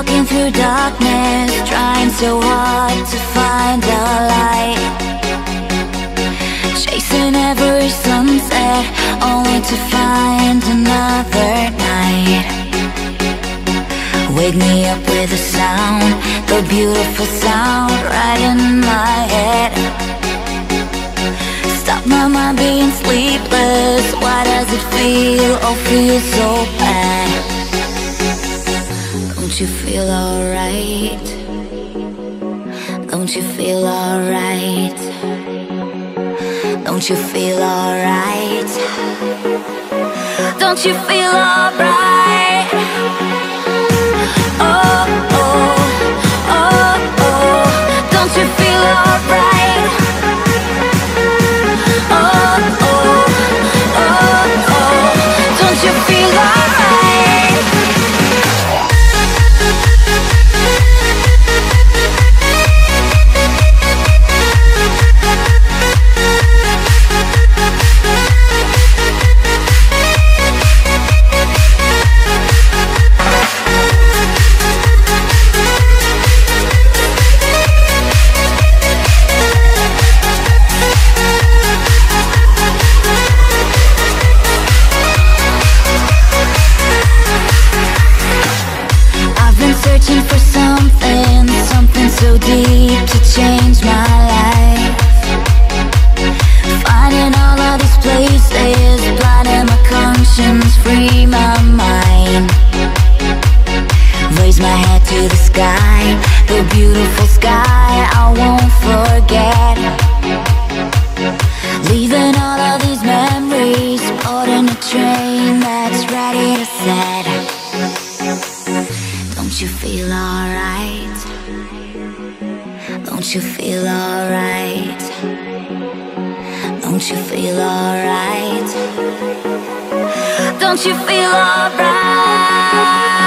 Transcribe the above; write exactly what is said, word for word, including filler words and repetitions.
walking through darkness, trying so hard to find a light, chasing every sunset, only to find another night. Wake me up with a sound, the beautiful sound right in my head. Stop my mind being sleepless. Why does it feel, oh feel so bad? Don't you feel alright? Don't you feel alright? Don't you feel alright? Don't you feel alright? Oh, oh, oh, oh, don't you feel alright? Oh, oh, oh, oh, don't you feel alright? Searching for something, something so deep to change my life. Finding all of these places, blinding my conscience, free my mind. Raise my head to the sky, the beautiful sky I won't forget. Leaving all of these memories, boarding a train that's ready to set. Don't you feel alright? Don't you feel alright? Don't you feel alright? Don't you feel alright?